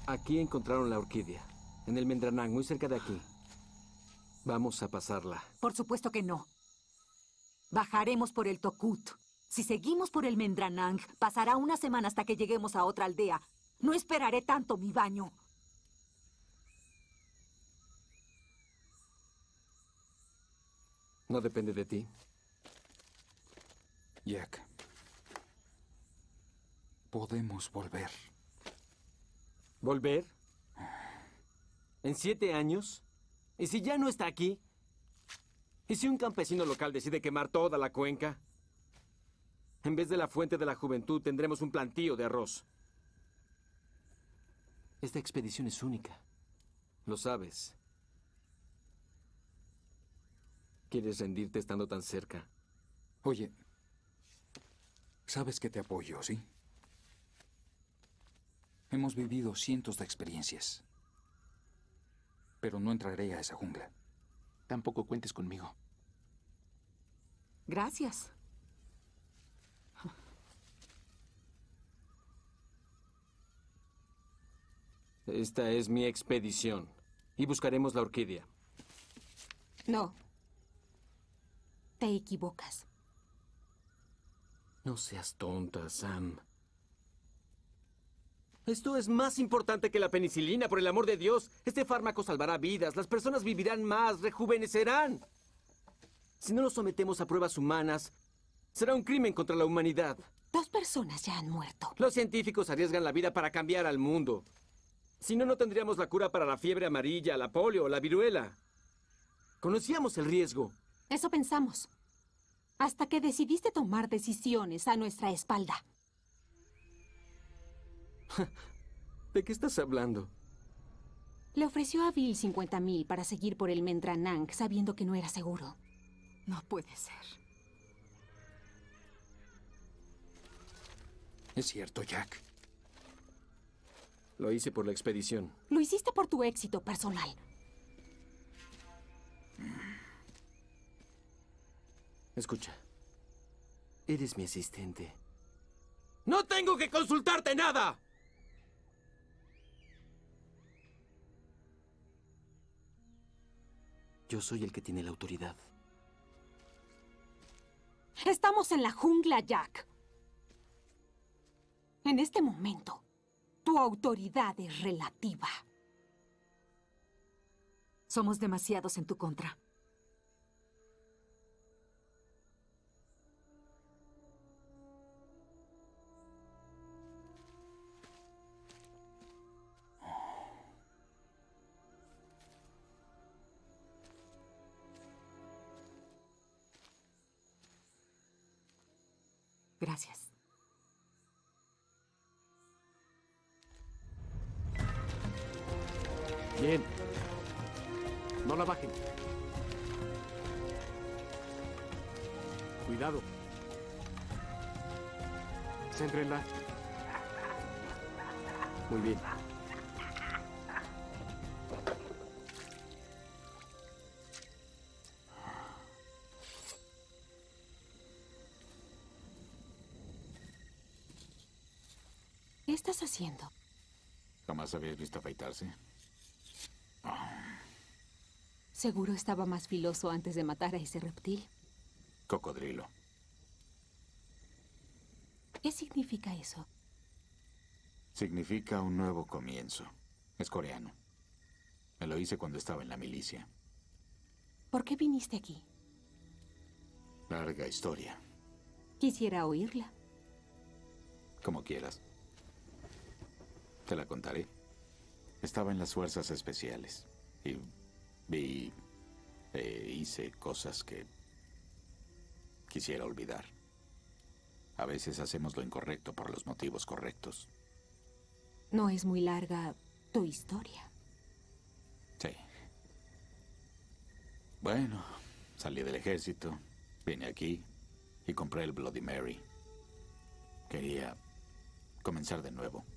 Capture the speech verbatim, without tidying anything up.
Aquí encontraron la orquídea. En el Mendranang, muy cerca de aquí. Vamos a pasarla. Por supuesto que no. Bajaremos por el Tokut. Si seguimos por el Mendranang, pasará una semana hasta que lleguemos a otra aldea. No esperaré tanto mi baño. No depende de ti. Jack. Podemos volver. ¿Volver? ¿En siete años? ¿Y si ya no está aquí? ¿Y si un campesino local decide quemar toda la cuenca? En vez de la fuente de la juventud, tendremos un plantío de arroz. Esta expedición es única. Lo sabes. ¿Quieres rendirte estando tan cerca? Oye, sabes que te apoyo, ¿sí? Hemos vivido cientos de experiencias. Pero no entraré a esa jungla. Tampoco cuentes conmigo. Gracias. Esta es mi expedición. Y buscaremos la orquídea. No. Te equivocas. No seas tonta, Sam. Esto es más importante que la penicilina, por el amor de Dios. Este fármaco salvará vidas. Las personas vivirán más, rejuvenecerán. Si no lo sometemos a pruebas humanas, será un crimen contra la humanidad. Dos personas ya han muerto. Los científicos arriesgan la vida para cambiar al mundo. Si no, no tendríamos la cura para la fiebre amarilla, la polio o la viruela. Conocíamos el riesgo. Eso pensamos. Hasta que decidiste tomar decisiones a nuestra espalda. ¿De qué estás hablando? Le ofreció a Bill cincuenta mil para seguir por el Mendranang, sabiendo que no era seguro. No puede ser. Es cierto, Jack. Lo hice por la expedición. Lo hiciste por tu éxito personal. Escucha. Eres mi asistente. ¡No tengo que consultarte nada! Yo soy el que tiene la autoridad. Estamos en la jungla, Jack. En este momento, tu autoridad es relativa. Somos demasiados en tu contra. Gracias. Bien. No la bajen. Cuidado. Céntrenla. Muy bien. ¿Qué estás haciendo? ¿Jamás habías visto afeitarse? Seguro estaba más filoso antes de matar a ese reptil. Cocodrilo. ¿Qué significa eso? Significa un nuevo comienzo. Es coreano. Me lo hice cuando estaba en la milicia. ¿Por qué viniste aquí? Larga historia. Quisiera oírla. Como quieras. Te la contaré. Estaba en las fuerzas especiales y vi e hice cosas que quisiera olvidar. A veces hacemos lo incorrecto por los motivos correctos. No es muy larga tu historia. Sí. Bueno, salí del ejército, vine aquí y compré el Bloody Mary. Quería comenzar de nuevo.